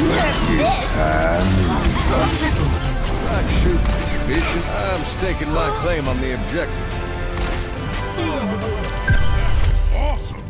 It's Not shooting, fishing. I'm staking my claim on the objective. Awesome.